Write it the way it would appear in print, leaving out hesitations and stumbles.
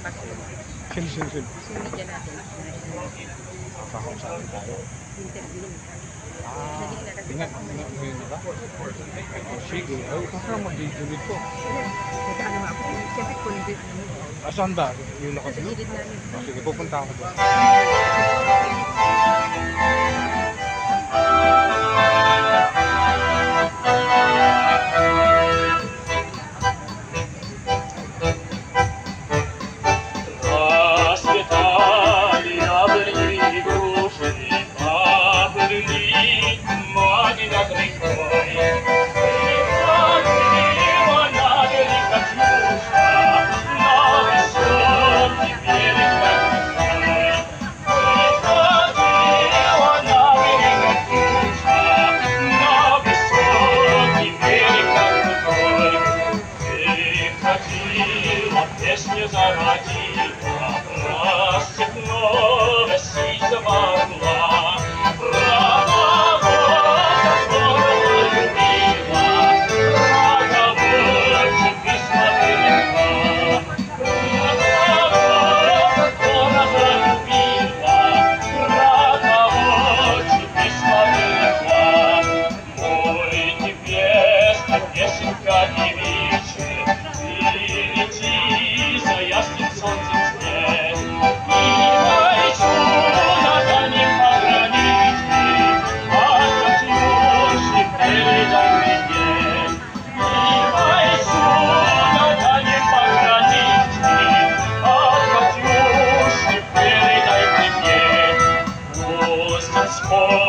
Sin. Sinigyan natin. Kakausapin tayo. Interview. Ingat ba? Sige, ay kaya mag-gilid ko. Nag-ano nga ako. Siyempre, convert namin. Asan ba? Yung Sa nakatulog? gilid namin. Sige, pupunta ako doon. Песню зародила, рассыпного сиза ворла, про того, которого любила, про того, тебе смотрела, про того, которого любила, про того, тебе смотрела. Мой небесный песенка девичья, лети за ясным солнцем здесь, и пойду над ним пограничный, от Катюши передай мне. И пойду над ним пограничный, от Катюши передай мне. Пусть Господь